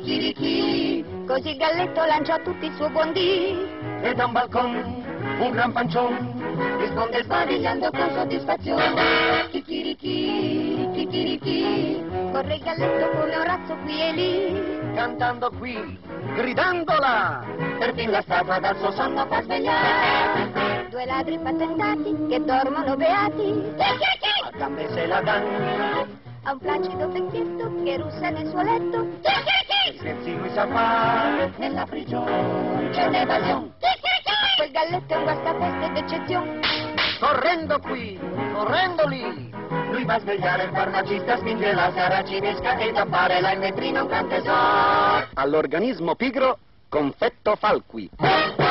Chicchirichì. Così il galletto lanciò tutto il suo buon dì. E da un balcone un gran pancione Risponde sbadigliando con soddisfazione. Chicchirichì, chicchirichì. Corre il galletto come un razzo qui e lì. cantando qui, gridando là. Perfino la statua dal suo sonno fa svegliare. Due ladri patentati che dormono beati. A gambe se la danno, Ha un placido vecchietto che russa nel suo letto. scherzi lui sa fare, Nella prigione c'è un'evasione. Quel galletto è un guastapeste d'eccezione. correndo qui, correndo lì. Lui va a svegliare il farmacista, spinge la saracinesca ed appare là in vetrina un gran tesoro. All'organismo pigro, confetto Falqui.